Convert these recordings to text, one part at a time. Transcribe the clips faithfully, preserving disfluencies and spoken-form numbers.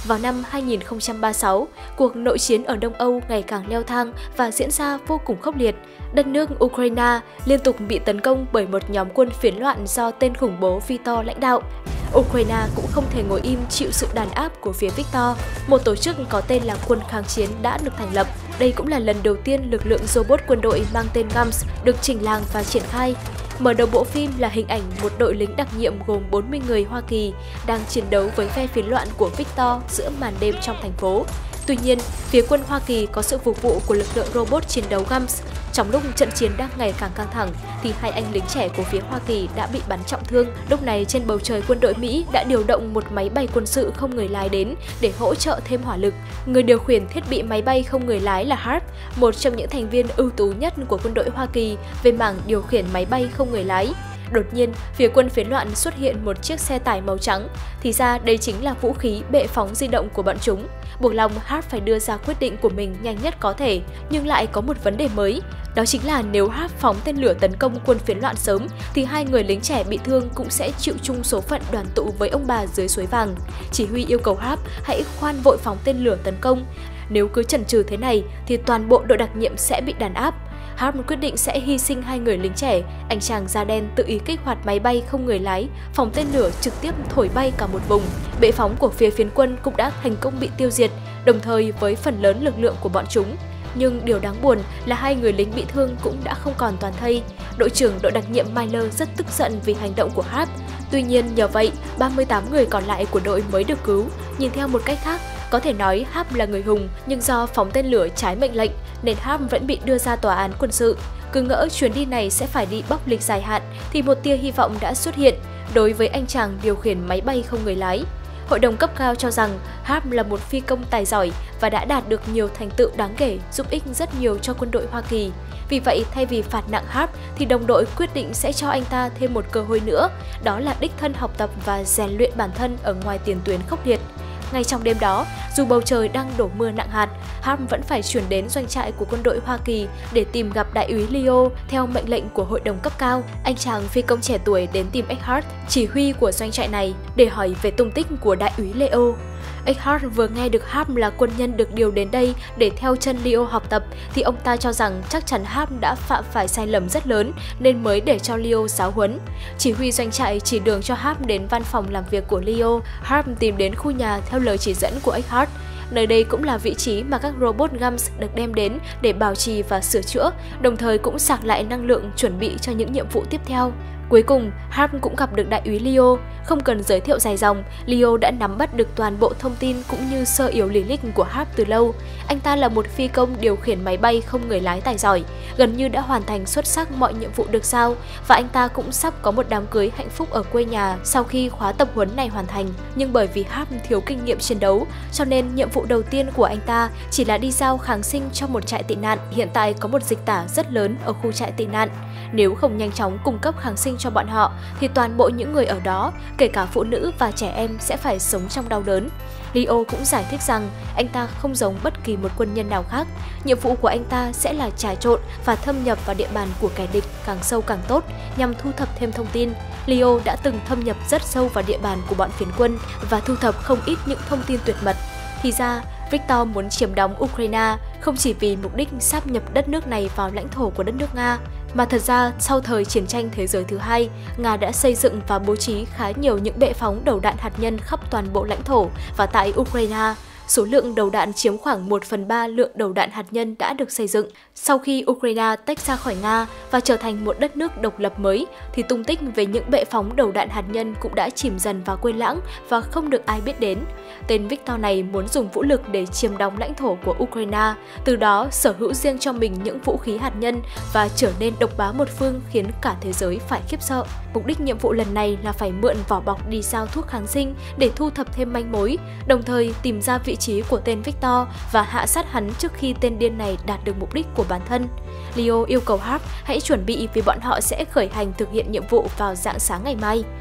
Vào năm hai nghìn không trăm ba mươi sáu, cuộc nội chiến ở Đông Âu ngày càng leo thang và diễn ra vô cùng khốc liệt. Đất nước Ukraine liên tục bị tấn công bởi một nhóm quân phiến loạn do tên khủng bố Viktor lãnh đạo. Ukraine cũng không thể ngồi im chịu sự đàn áp của phía Viktor. Một tổ chức có tên là Quân kháng chiến đã được thành lập. Đây cũng là lần đầu tiên lực lượng robot quân đội mang tên GUMS được chỉnh làng và triển khai. Mở đầu bộ phim là hình ảnh một đội lính đặc nhiệm gồm bốn mươi người Hoa Kỳ đang chiến đấu với phe phiến loạn của Viktor giữa màn đêm trong thành phố. Tuy nhiên, phía quân Hoa Kỳ có sự phục vụ của lực lượng robot chiến đấu GUMS. Trong lúc trận chiến đang ngày càng căng thẳng, thì hai anh lính trẻ của phía Hoa Kỳ đã bị bắn trọng thương. Lúc này trên bầu trời quân đội Mỹ đã điều động một máy bay quân sự không người lái đến để hỗ trợ thêm hỏa lực. Người điều khiển thiết bị máy bay không người lái là Harp, một trong những thành viên ưu tú nhất của quân đội Hoa Kỳ về mảng điều khiển máy bay không người lái. Đột nhiên, phía quân phiến loạn xuất hiện một chiếc xe tải màu trắng. Thì ra đây chính là vũ khí bệ phóng di động của bọn chúng. Buộc lòng Harp phải đưa ra quyết định của mình nhanh nhất có thể, nhưng lại có một vấn đề mới. Đó chính là nếu Harp phóng tên lửa tấn công quân phiến loạn sớm, thì hai người lính trẻ bị thương cũng sẽ chịu chung số phận đoàn tụ với ông bà dưới suối vàng. Chỉ huy yêu cầu Harp hãy khoan vội phóng tên lửa tấn công. Nếu cứ chần chừ thế này, thì toàn bộ đội đặc nhiệm sẽ bị đàn áp. Harp quyết định sẽ hy sinh hai người lính trẻ. Anh chàng da đen tự ý kích hoạt máy bay không người lái, phóng tên lửa trực tiếp thổi bay cả một vùng. Bệ phóng của phía phiến quân cũng đã thành công bị tiêu diệt, đồng thời với phần lớn lực lượng của bọn chúng. Nhưng điều đáng buồn là hai người lính bị thương cũng đã không còn toàn thây. Đội trưởng đội đặc nhiệm Miller rất tức giận vì hành động của Harp. Tuy nhiên nhờ vậy, ba mươi tám người còn lại của đội mới được cứu. Nhìn theo một cách khác, có thể nói Harp là người hùng, nhưng do phóng tên lửa trái mệnh lệnh nên Harp vẫn bị đưa ra tòa án quân sự. Cứ ngỡ chuyến đi này sẽ phải đi bóc lịch dài hạn thì một tia hy vọng đã xuất hiện đối với anh chàng điều khiển máy bay không người lái. Hội đồng cấp cao cho rằng Harp là một phi công tài giỏi và đã đạt được nhiều thành tựu đáng kể, giúp ích rất nhiều cho quân đội Hoa Kỳ. Vì vậy, thay vì phạt nặng Harp, thì đồng đội quyết định sẽ cho anh ta thêm một cơ hội nữa, đó là đích thân học tập và rèn luyện bản thân ở ngoài tiền tuyến khốc liệt. Ngay trong đêm đó, dù bầu trời đang đổ mưa nặng hạt, Harp vẫn phải chuyển đến doanh trại của quân đội Hoa Kỳ để tìm gặp đại úy Leo theo mệnh lệnh của hội đồng cấp cao. Anh chàng phi công trẻ tuổi đến tìm Eckhart, chỉ huy của doanh trại này, để hỏi về tung tích của đại úy Leo. Eckhart vừa nghe được Harp là quân nhân được điều đến đây để theo chân Leo học tập, thì ông ta cho rằng chắc chắn Harp đã phạm phải sai lầm rất lớn nên mới để cho Leo giáo huấn. Chỉ huy doanh trại chỉ đường cho Harp đến văn phòng làm việc của Leo. Harp tìm đến khu nhà theo lời chỉ dẫn của Eckhart. Nơi đây cũng là vị trí mà các robot GUMS được đem đến để bảo trì và sửa chữa, đồng thời cũng sạc lại năng lượng chuẩn bị cho những nhiệm vụ tiếp theo. Cuối cùng, Harp cũng gặp được đại úy Leo. Không cần giới thiệu dài dòng, Leo đã nắm bắt được toàn bộ thông tin cũng như sơ yếu lý lịch của Harp từ lâu. Anh ta là một phi công điều khiển máy bay không người lái tài giỏi, gần như đã hoàn thành xuất sắc mọi nhiệm vụ được giao, và anh ta cũng sắp có một đám cưới hạnh phúc ở quê nhà sau khi khóa tập huấn này hoàn thành. Nhưng bởi vì Harp thiếu kinh nghiệm chiến đấu, cho nên nhiệm vụ đầu tiên của anh ta chỉ là đi giao kháng sinh cho một trại tị nạn. Hiện tại có một dịch tả rất lớn ở khu trại tị nạn. Nếu không nhanh chóng cung cấp kháng sinh cho bọn họ, thì toàn bộ những người ở đó, kể cả phụ nữ và trẻ em, sẽ phải sống trong đau đớn. Leo cũng giải thích rằng anh ta không giống bất kỳ một quân nhân nào khác. Nhiệm vụ của anh ta sẽ là trà trộn và thâm nhập vào địa bàn của kẻ địch càng sâu càng tốt, nhằm thu thập thêm thông tin. Leo đã từng thâm nhập rất sâu vào địa bàn của bọn phiến quân và thu thập không ít những thông tin tuyệt mật. Thì ra, Viktor muốn chiếm đóng Ukraine không chỉ vì mục đích sáp nhập đất nước này vào lãnh thổ của đất nước Nga, mà thật ra sau thời chiến tranh thế giới thứ hai, Nga đã xây dựng và bố trí khá nhiều những bệ phóng đầu đạn hạt nhân khắp toàn bộ lãnh thổ và tại Ukraine. Số lượng đầu đạn chiếm khoảng một phần ba lượng đầu đạn hạt nhân đã được xây dựng. Sau khi Ukraine tách ra khỏi Nga và trở thành một đất nước độc lập mới, thì tung tích về những bệ phóng đầu đạn hạt nhân cũng đã chìm dần vào quên lãng và không được ai biết đến. Tên Viktor này muốn dùng vũ lực để chiếm đóng lãnh thổ của Ukraine, từ đó sở hữu riêng cho mình những vũ khí hạt nhân và trở nên độc bá một phương khiến cả thế giới phải khiếp sợ. Mục đích nhiệm vụ lần này là phải mượn vỏ bọc đi giao thuốc kháng sinh để thu thập thêm manh mối, đồng thời tìm ra vị trí của tên Viktor và hạ sát hắn trước khi tên điên này đạt được mục đích của bản thân. Leo yêu cầu Harp hãy chuẩn bị vì bọn họ sẽ khởi hành thực hiện nhiệm vụ vào rạng sáng ngày mai.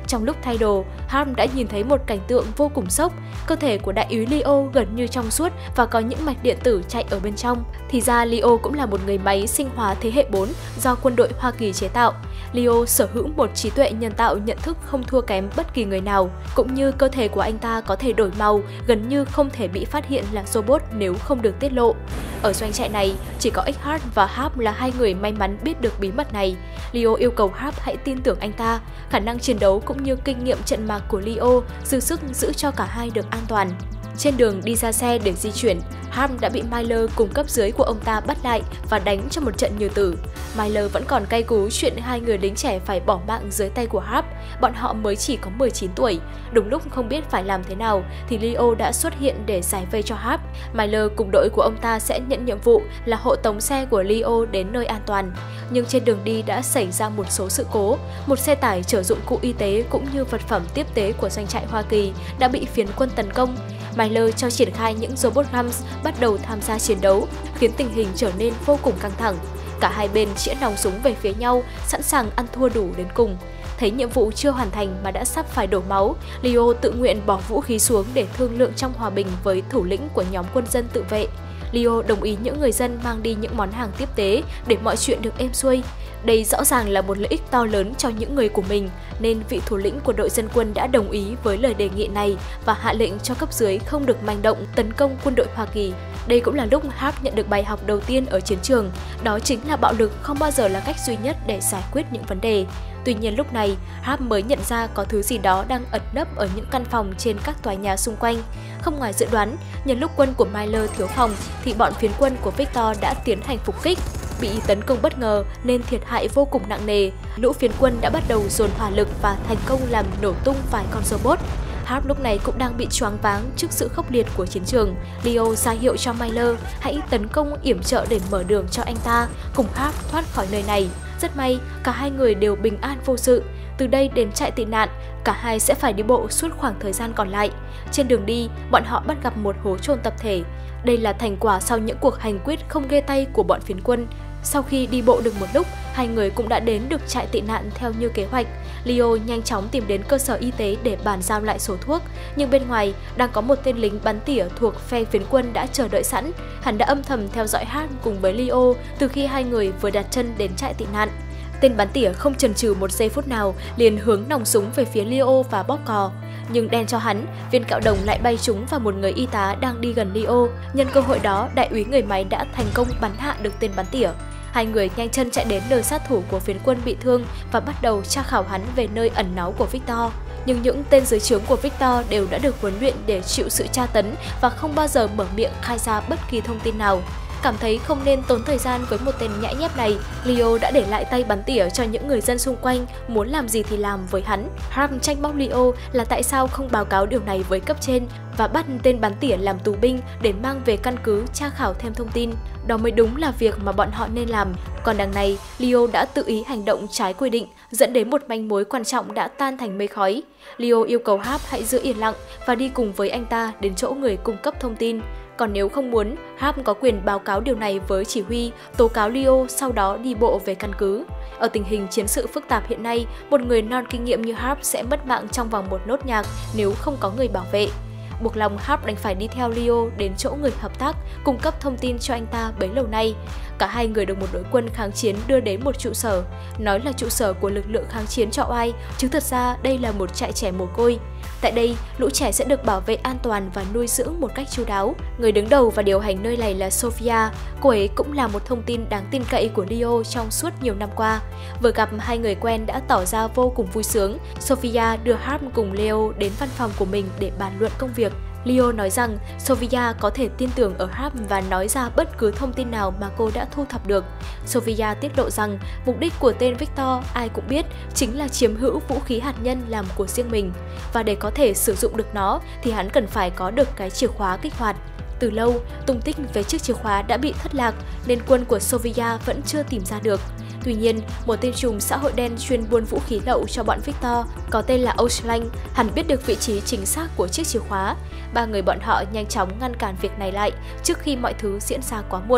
Trong lúc thay đồ, Harp đã nhìn thấy một cảnh tượng vô cùng sốc. Cơ thể của đại úy Leo gần như trong suốt và có những mạch điện tử chạy ở bên trong. Thì ra Leo cũng là một người máy sinh hóa thế hệ bốn do quân đội Hoa Kỳ chế tạo. Leo sở hữu một trí tuệ nhân tạo nhận thức không thua kém bất kỳ người nào, cũng như cơ thể của anh ta có thể đổi màu, gần như không thể bị phát hiện là robot nếu không được tiết lộ. Ở doanh trại này, chỉ có Eckhardt và Harp là hai người may mắn biết được bí mật này. Leo yêu cầu Harp hãy tin tưởng anh ta, khả năng chiến đấu cũng như kinh nghiệm trận mạc của Leo dư sức giữ cho cả hai được an toàn. Trên đường đi ra xe để di chuyển, Harp đã bị Myler cùng cấp dưới của ông ta bắt lại và đánh cho một trận như tử. Myler vẫn còn cay cú chuyện hai người lính trẻ phải bỏ mạng dưới tay của Harp, bọn họ mới chỉ có mười chín tuổi. Đúng lúc không biết phải làm thế nào thì Leo đã xuất hiện để giải vây cho Harp. Myler cùng đội của ông ta sẽ nhận nhiệm vụ là hộ tống xe của Leo đến nơi an toàn. Nhưng trên đường đi đã xảy ra một số sự cố. Một xe tải chở dụng cụ y tế cũng như vật phẩm tiếp tế của doanh trại Hoa Kỳ đã bị phiến quân tấn công. Myler cho triển khai những robot Gams bắt đầu tham gia chiến đấu, khiến tình hình trở nên vô cùng căng thẳng. Cả hai bên chĩa nòng súng về phía nhau, sẵn sàng ăn thua đủ đến cùng. Thấy nhiệm vụ chưa hoàn thành mà đã sắp phải đổ máu, Leo tự nguyện bỏ vũ khí xuống để thương lượng trong hòa bình với thủ lĩnh của nhóm quân dân tự vệ. Leo đồng ý những người dân mang đi những món hàng tiếp tế để mọi chuyện được êm xuôi. Đây rõ ràng là một lợi ích to lớn cho những người của mình, nên vị thủ lĩnh của đội dân quân đã đồng ý với lời đề nghị này và hạ lệnh cho cấp dưới không được manh động tấn công quân đội Hoa Kỳ. Đây cũng là lúc Harp nhận được bài học đầu tiên ở chiến trường, đó chính là bạo lực không bao giờ là cách duy nhất để giải quyết những vấn đề. Tuy nhiên lúc này, Harp mới nhận ra có thứ gì đó đang ẩn nấp ở những căn phòng trên các tòa nhà xung quanh. Không ngoài dự đoán, nhân lúc quân của Myler thiếu phòng thì bọn phiến quân của Victor đã tiến hành phục kích. Bị tấn công bất ngờ nên thiệt hại vô cùng nặng nề. Lũ phiến quân đã bắt đầu dồn hỏa lực và thành công làm nổ tung vài con robot. Harp lúc này cũng đang bị choáng váng trước sự khốc liệt của chiến trường. Leo ra hiệu cho Myler hãy tấn công yểm trợ để mở đường cho anh ta cùng Harp thoát khỏi nơi này. Rất may, cả hai người đều bình an vô sự. Từ đây đến trại tị nạn, cả hai sẽ phải đi bộ suốt khoảng thời gian còn lại. Trên đường đi, bọn họ bắt gặp một hố chôn tập thể. Đây là thành quả sau những cuộc hành quyết không ghê tay của bọn phiến quân. Sau khi đi bộ được một lúc, hai người cũng đã đến được trại tị nạn theo như kế hoạch. Leo nhanh chóng tìm đến cơ sở y tế để bàn giao lại số thuốc, nhưng bên ngoài đang có một tên lính bắn tỉa thuộc phe phiến quân đã chờ đợi sẵn. Hắn đã âm thầm theo dõi Harp cùng với Leo từ khi hai người vừa đặt chân đến trại tị nạn. Tên bắn tỉa không chần chừ một giây phút nào liền hướng nòng súng về phía Leo và bóp cò. Nhưng đen cho hắn, viên kẹo đồng lại bay trúng vào một người y tá đang đi gần Leo. Nhân cơ hội đó, đại úy người máy đã thành công bắn hạ được tên bắn tỉa. Hai người nhanh chân chạy đến nơi sát thủ của phiến quân bị thương và bắt đầu tra khảo hắn về nơi ẩn náu của Victor. Nhưng những tên dưới trướng của Victor đều đã được huấn luyện để chịu sự tra tấn và không bao giờ mở miệng khai ra bất kỳ thông tin nào. Cảm thấy không nên tốn thời gian với một tên nhãi nhép này, Leo đã để lại tay bắn tỉa cho những người dân xung quanh, muốn làm gì thì làm với hắn. Harp tranh bóc Leo là tại sao không báo cáo điều này với cấp trên và bắt tên bắn tỉa làm tù binh để mang về căn cứ tra khảo thêm thông tin. Đó mới đúng là việc mà bọn họ nên làm. Còn đằng này, Leo đã tự ý hành động trái quy định, dẫn đến một manh mối quan trọng đã tan thành mây khói. Leo yêu cầu Harp hãy giữ yên lặng và đi cùng với anh ta đến chỗ người cung cấp thông tin. Còn nếu không muốn, Harp có quyền báo cáo điều này với chỉ huy, tố cáo Leo, sau đó đi bộ về căn cứ. Ở tình hình chiến sự phức tạp hiện nay, một người non kinh nghiệm như Harp sẽ mất mạng trong vòng một nốt nhạc nếu không có người bảo vệ. Buộc lòng Harp đành phải đi theo Leo đến chỗ người hợp tác, cung cấp thông tin cho anh ta bấy lâu nay. Cả hai người được một đội quân kháng chiến đưa đến một trụ sở, nói là trụ sở của lực lượng kháng chiến trọ oai, chứ thật ra đây là một trại trẻ mồ côi. Tại đây, lũ trẻ sẽ được bảo vệ an toàn và nuôi dưỡng một cách chu đáo. Người đứng đầu và điều hành nơi này là Sophia. Cô ấy cũng là một thông tin đáng tin cậy của Leo trong suốt nhiều năm qua. Vừa gặp hai người quen đã tỏ ra vô cùng vui sướng. Sophia đưa Harp cùng Leo đến văn phòng của mình để bàn luận công việc. Leo nói rằng Sophia có thể tin tưởng ở Harp và nói ra bất cứ thông tin nào mà cô đã thu thập được. Sophia tiết lộ rằng mục đích của tên Victor ai cũng biết chính là chiếm hữu vũ khí hạt nhân làm của riêng mình. Và để có thể sử dụng được nó thì hắn cần phải có được cái chìa khóa kích hoạt. Từ lâu, tung tích về chiếc chìa khóa đã bị thất lạc nên quân của Sophia vẫn chưa tìm ra được. Tuy nhiên, một tên trùm xã hội đen chuyên buôn vũ khí lậu cho bọn Victor có tên là Oshlang, hắn biết được vị trí chính xác của chiếc chìa khóa. Ba người bọn họ nhanh chóng ngăn cản việc này lại trước khi mọi thứ diễn ra quá muộn.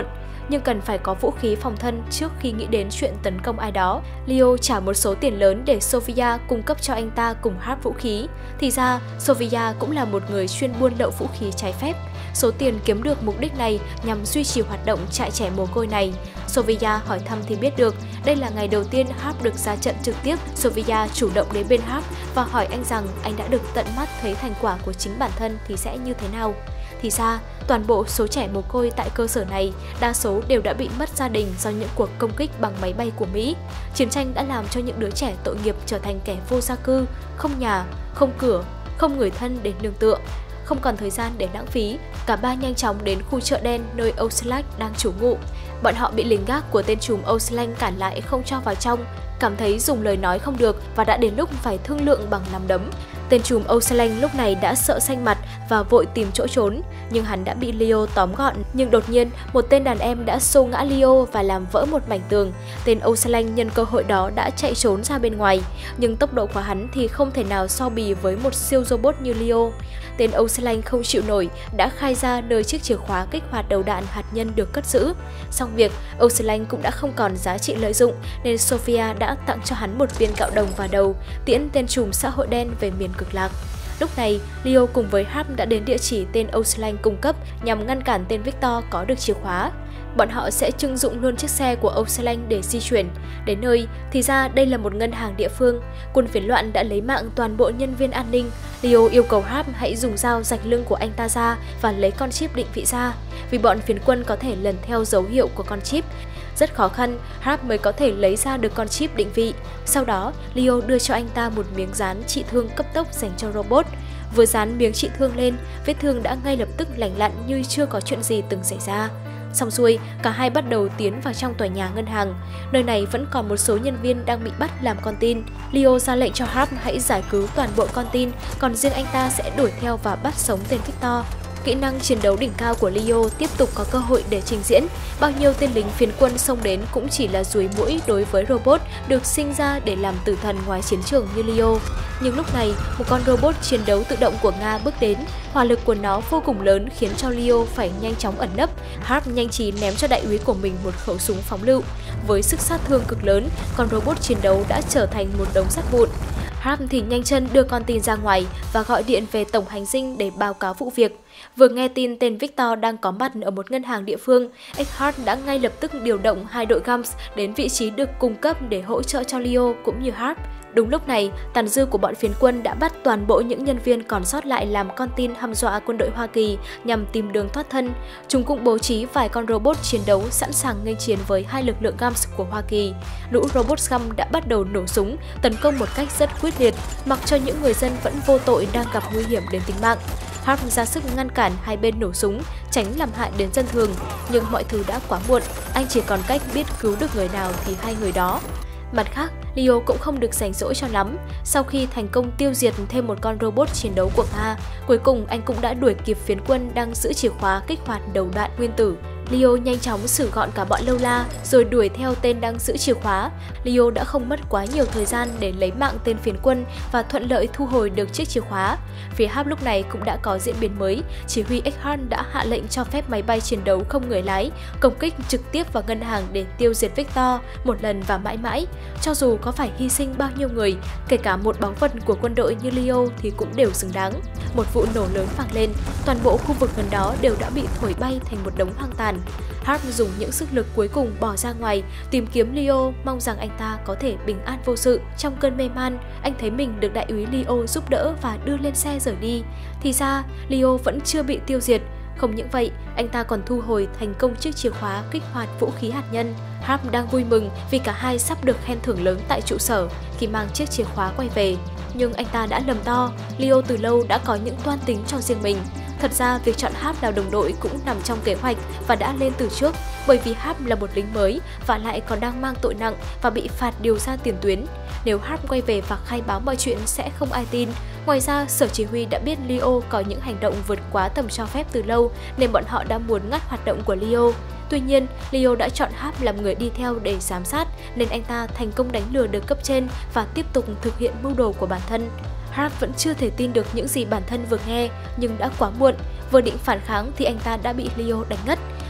nhưng cần phải có vũ khí phòng thân trước khi nghĩ đến chuyện tấn công ai đó. Leo trả một số tiền lớn để Sofia cung cấp cho anh ta cùng Harp vũ khí. Thì ra, Sofia cũng là một người chuyên buôn lậu vũ khí trái phép. Số tiền kiếm được mục đích này nhằm duy trì hoạt động trại trẻ mồ côi này. Sofia hỏi thăm thì biết được, đây là ngày đầu tiên Harp được ra trận trực tiếp. Sofia chủ động đến bên Harp và hỏi anh rằng anh đã được tận mắt thấy thành quả của chính bản thân thì sẽ như thế nào. Thì ra, toàn bộ số trẻ mồ côi tại cơ sở này, đa số đều đã bị mất gia đình do những cuộc công kích bằng máy bay của Mỹ. Chiến tranh đã làm cho những đứa trẻ tội nghiệp trở thành kẻ vô gia cư, không nhà, không cửa, không người thân để nương tựa. Không còn thời gian để lãng phí, cả ba nhanh chóng đến khu chợ đen nơi Oxlack đang trú ngụ. Bọn họ bị lính gác của tên trùm Oxlack cản lại không cho vào trong, cảm thấy dùng lời nói không được và đã đến lúc phải thương lượng bằng nắm đấm. Tên trùm Oxlack lúc này đã sợ xanh mặt và vội tìm chỗ trốn, nhưng hắn đã bị Leo tóm gọn. Nhưng đột nhiên, một tên đàn em đã xô ngã Leo và làm vỡ một mảnh tường. Tên Oxlack nhân cơ hội đó đã chạy trốn ra bên ngoài, nhưng tốc độ của hắn thì không thể nào so bì với một siêu robot như Leo. Tên Oxlack không chịu nổi, đã khai ra nơi chiếc chìa khóa kích hoạt đầu đạn hạt nhân được cất giữ. Xong việc, Oxlack cũng đã không còn giá trị lợi dụng, nên Sofia đã tặng cho hắn một viên gạo đồng vào đầu, tiễn tên trùm xã hội đen về miền cực lạc. Lúc này, Leo cùng với Harp đã đến địa chỉ tên Oxlack cung cấp nhằm ngăn cản tên Victor có được chìa khóa. Bọn họ sẽ trưng dụng luôn chiếc xe của Oxlack để di chuyển. Đến nơi, thì ra đây là một ngân hàng địa phương. Quân phiến loạn đã lấy mạng toàn bộ nhân viên an ninh. Leo yêu cầu Harp hãy dùng dao rạch lưng của anh ta ra và lấy con chip định vị ra, vì bọn phiến quân có thể lần theo dấu hiệu của con chip. Rất khó khăn, Harp mới có thể lấy ra được con chip định vị. Sau đó, Leo đưa cho anh ta một miếng dán trị thương cấp tốc dành cho robot. Vừa dán miếng trị thương lên, vết thương đã ngay lập tức lành lặn như chưa có chuyện gì từng xảy ra. Xong xuôi, cả hai bắt đầu tiến vào trong tòa nhà ngân hàng. Nơi này vẫn còn một số nhân viên đang bị bắt làm con tin. Leo ra lệnh cho Harp hãy giải cứu toàn bộ con tin, còn riêng anh ta sẽ đuổi theo và bắt sống tên Victor. Kỹ năng chiến đấu đỉnh cao của Leo tiếp tục có cơ hội để trình diễn. Bao nhiêu tên lính phiến quân xông đến cũng chỉ là ruồi muỗi đối với robot được sinh ra để làm tử thần ngoài chiến trường như Leo. Nhưng lúc này, một con robot chiến đấu tự động của Nga bước đến. Hỏa lực của nó vô cùng lớn khiến cho Leo phải nhanh chóng ẩn nấp. Harp nhanh trí ném cho đại úy của mình một khẩu súng phóng lựu. Với sức sát thương cực lớn, con robot chiến đấu đã trở thành một đống sắt vụn. Harp thì nhanh chân đưa con tin ra ngoài và gọi điện về tổng hành dinh để báo cáo vụ việc. Vừa nghe tin tên Victor đang có mặt ở một ngân hàng địa phương, Eckhart đã ngay lập tức điều động hai đội Gams đến vị trí được cung cấp để hỗ trợ cho Leo cũng như Harp. Đúng lúc này, tàn dư của bọn phiến quân đã bắt toàn bộ những nhân viên còn sót lại làm con tin hăm dọa quân đội Hoa Kỳ nhằm tìm đường thoát thân. Chúng cũng bố trí vài con robot chiến đấu sẵn sàng nghênh chiến với hai lực lượng Gams của Hoa Kỳ. Lũ robot Gam đã bắt đầu nổ súng, tấn công một cách rất quyết liệt, mặc cho những người dân vẫn vô tội đang gặp nguy hiểm đến tính mạng. Harp ra sức ngăn cản hai bên nổ súng, tránh làm hại đến dân thường, nhưng mọi thứ đã quá muộn, anh chỉ còn cách biết cứu được người nào thì hai người đó. Mặt khác, Leo cũng không được rảnh rỗi cho lắm. Sau khi thành công tiêu diệt thêm một con robot chiến đấu của Nga, cuối cùng anh cũng đã đuổi kịp phiến quân đang giữ chìa khóa kích hoạt đầu đạn nguyên tử. Leo nhanh chóng xử gọn cả bọn lâu la rồi đuổi theo tên đang giữ chìa khóa. Leo đã không mất quá nhiều thời gian để lấy mạng tên phiến quân và thuận lợi thu hồi được chiếc chìa khóa. Phía Harp lúc này cũng đã có diễn biến mới. Chỉ huy Eckhart đã hạ lệnh cho phép máy bay chiến đấu không người lái công kích trực tiếp vào ngân hàng để tiêu diệt Victor một lần và mãi mãi. Cho dù có phải hy sinh bao nhiêu người, kể cả một báu vật của quân đội như Leo thì cũng đều xứng đáng. Một vụ nổ lớn vang lên, toàn bộ khu vực gần đó đều đã bị thổi bay thành một đống hoang tàn. Harp dùng những sức lực cuối cùng bỏ ra ngoài, tìm kiếm Leo, mong rằng anh ta có thể bình an vô sự. Trong cơn mê man, anh thấy mình được đại úy Leo giúp đỡ và đưa lên xe rời đi. Thì ra, Leo vẫn chưa bị tiêu diệt. Không những vậy, anh ta còn thu hồi thành công chiếc chìa khóa kích hoạt vũ khí hạt nhân. Harp đang vui mừng vì cả hai sắp được khen thưởng lớn tại trụ sở khi mang chiếc chìa khóa quay về. Nhưng anh ta đã lầm to, Leo từ lâu đã có những toan tính cho riêng mình. Thật ra, việc chọn Harp làm đồng đội cũng nằm trong kế hoạch và đã lên từ trước, bởi vì Harp là một lính mới và lại còn đang mang tội nặng và bị phạt điều ra tiền tuyến. Nếu Harp quay về và khai báo mọi chuyện sẽ không ai tin. Ngoài ra, sở chỉ huy đã biết Leo có những hành động vượt quá tầm cho phép từ lâu nên bọn họ đã muốn ngắt hoạt động của Leo. Tuy nhiên, Leo đã chọn Harp làm người đi theo để giám sát nên anh ta thành công đánh lừa được cấp trên và tiếp tục thực hiện mưu đồ của bản thân. Harp vẫn chưa thể tin được những gì bản thân vừa nghe, nhưng đã quá muộn. Vừa định phản kháng thì anh ta đã bị Leo đánh ngất.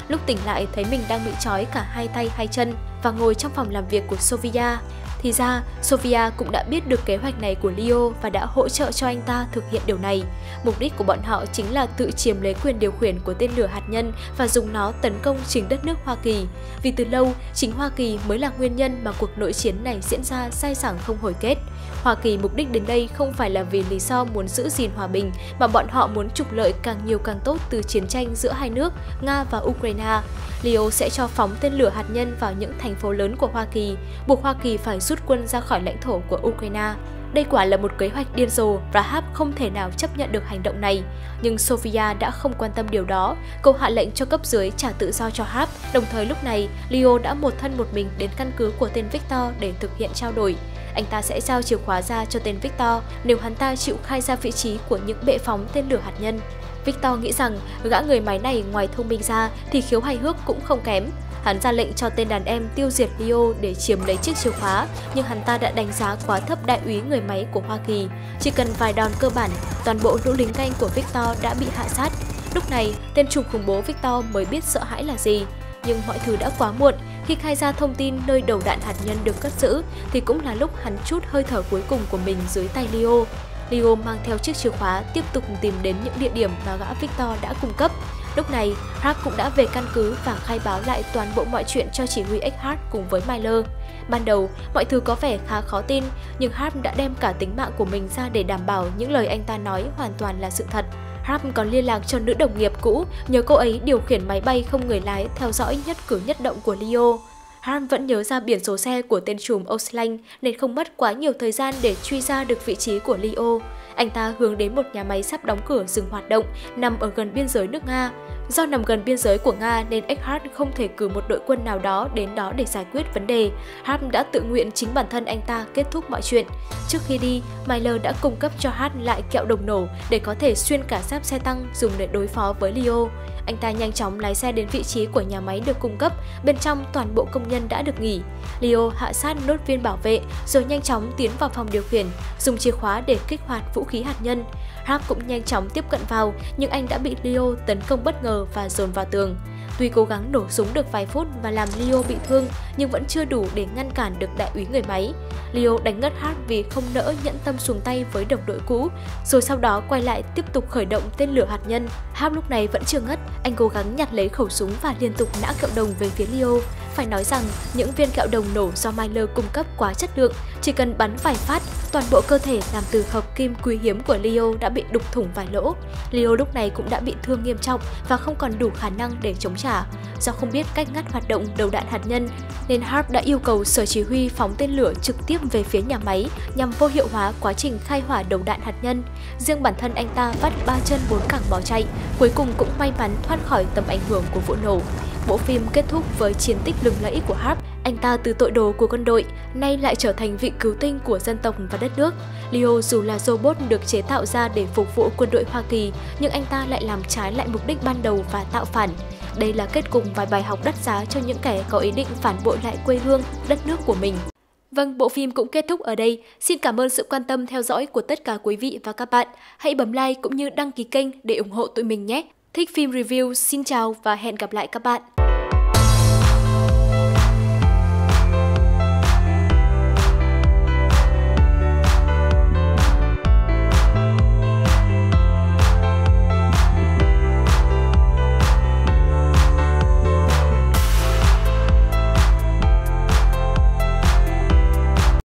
Lúc tỉnh lại thấy mình đang bị trói cả hai tay hai chân và ngồi trong phòng làm việc của Sofia. Thì ra, Sofia cũng đã biết được kế hoạch này của Leo và đã hỗ trợ cho anh ta thực hiện điều này. Mục đích của bọn họ chính là tự chiếm lấy quyền điều khiển của tên lửa hạt nhân và dùng nó tấn công chính đất nước Hoa Kỳ. Vì từ lâu, chính Hoa Kỳ mới là nguyên nhân mà cuộc nội chiến này diễn ra dai dẳng không hồi kết. Hoa Kỳ mục đích đến đây không phải là vì lý do muốn giữ gìn hòa bình, mà bọn họ muốn trục lợi càng nhiều càng tốt từ chiến tranh giữa hai nước, Nga và Ukraine. Leo sẽ cho phóng tên lửa hạt nhân vào những thành phố lớn của Hoa Kỳ, buộc Hoa Kỳ phải rút quân ra khỏi lãnh thổ của Ukraine. Đây quả là một kế hoạch điên rồ và Hap không thể nào chấp nhận được hành động này. Nhưng Sofia đã không quan tâm điều đó, cô hạ lệnh cho cấp dưới trả tự do cho Hap. Đồng thời lúc này, Leo đã một thân một mình đến căn cứ của tên Victor để thực hiện trao đổi. Anh ta sẽ giao chìa khóa ra cho tên Victor nếu hắn ta chịu khai ra vị trí của những bệ phóng tên lửa hạt nhân. Victor nghĩ rằng gã người máy này ngoài thông minh ra thì khiếu hài hước cũng không kém. Hắn ra lệnh cho tên đàn em tiêu diệt Leo để chiếm lấy chiếc chìa khóa, nhưng hắn ta đã đánh giá quá thấp đại úy người máy của Hoa Kỳ. Chỉ cần vài đòn cơ bản, toàn bộ lũ lính canh của Victor đã bị hạ sát. Lúc này, tên trùm khủng bố Victor mới biết sợ hãi là gì. Nhưng mọi thứ đã quá muộn. Khi khai ra thông tin nơi đầu đạn hạt nhân được cất giữ, thì cũng là lúc hắn trút hơi thở cuối cùng của mình dưới tay Leo. Leo mang theo chiếc chìa khóa tiếp tục tìm đến những địa điểm mà gã Victor đã cung cấp. Lúc này, Hart cũng đã về căn cứ và khai báo lại toàn bộ mọi chuyện cho chỉ huy Eckhart cùng với Miller. Ban đầu, mọi thứ có vẻ khá khó tin, nhưng Hart đã đem cả tính mạng của mình ra để đảm bảo những lời anh ta nói hoàn toàn là sự thật. Hart còn liên lạc cho nữ đồng nghiệp cũ, nhờ cô ấy điều khiển máy bay không người lái theo dõi nhất cử nhất động của Leo. Hart vẫn nhớ ra biển số xe của tên trùm Oslang nên không mất quá nhiều thời gian để truy ra được vị trí của Leo. Anh ta hướng đến một nhà máy sắp đóng cửa dừng hoạt động, nằm ở gần biên giới nước Nga. Do nằm gần biên giới của Nga nên Eckhart không thể cử một đội quân nào đó đến đó để giải quyết vấn đề. Hart đã tự nguyện chính bản thân anh ta kết thúc mọi chuyện. Trước khi đi, Miller đã cung cấp cho Hart lại kẹo đồng nổ để có thể xuyên cả giáp xe tăng dùng để đối phó với Leo. Anh ta nhanh chóng lái xe đến vị trí của nhà máy được cung cấp, bên trong toàn bộ công nhân đã được nghỉ. Leo hạ sát nốt viên bảo vệ rồi nhanh chóng tiến vào phòng điều khiển, dùng chìa khóa để kích hoạt vũ khí hạt nhân. Hart cũng nhanh chóng tiếp cận vào, nhưng anh đã bị Leo tấn công bất ngờ và dồn vào tường. Tuy cố gắng nổ súng được vài phút và làm Leo bị thương, nhưng vẫn chưa đủ để ngăn cản được đại úy người máy. Leo đánh ngất Hart vì không nỡ nhẫn tâm xuống tay với đồng đội cũ, rồi sau đó quay lại tiếp tục khởi động tên lửa hạt nhân. Hart lúc này vẫn chưa ngất, anh cố gắng nhặt lấy khẩu súng và liên tục nã kẹo đồng về phía Leo. Phải nói rằng, những viên kẹo đồng nổ do Miller cung cấp quá chất lượng, chỉ cần bắn vài phát, toàn bộ cơ thể làm từ hợp kim quý hiếm của Leo đã bị đục thủng vài lỗ. Leo lúc này cũng đã bị thương nghiêm trọng và không còn đủ khả năng để chống trả. Do không biết cách ngắt hoạt động đầu đạn hạt nhân, nên Hart đã yêu cầu sở chỉ huy phóng tên lửa trực tiếp về phía nhà máy nhằm vô hiệu hóa quá trình khai hỏa đầu đạn hạt nhân. Riêng bản thân anh ta vắt ba chân bốn cẳng bỏ chạy, cuối cùng cũng may mắn thoát khỏi tầm ảnh hưởng của vụ nổ. Bộ phim kết thúc với chiến tích lừng lẫy của Hart. Anh ta từ tội đồ của quân đội, nay lại trở thành vị cứu tinh của dân tộc và đất nước. Leo dù là robot được chế tạo ra để phục vụ quân đội Hoa Kỳ, nhưng anh ta lại làm trái lại mục đích ban đầu và tạo phản. Đây là kết cục và bài học đắt giá cho những kẻ có ý định phản bội lại quê hương, đất nước của mình. Vâng, bộ phim cũng kết thúc ở đây. Xin cảm ơn sự quan tâm theo dõi của tất cả quý vị và các bạn. Hãy bấm like cũng như đăng ký kênh để ủng hộ tụi mình nhé. Thích phim review, xin chào và hẹn gặp lại các bạn.